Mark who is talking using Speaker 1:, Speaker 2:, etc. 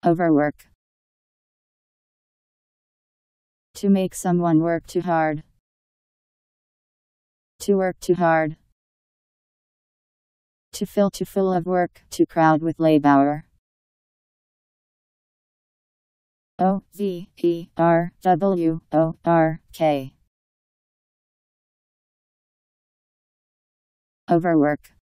Speaker 1: Overwork. To make someone work too hard. To work too hard. To fill too full of work, to crowd with labor. Overwork. Overwork.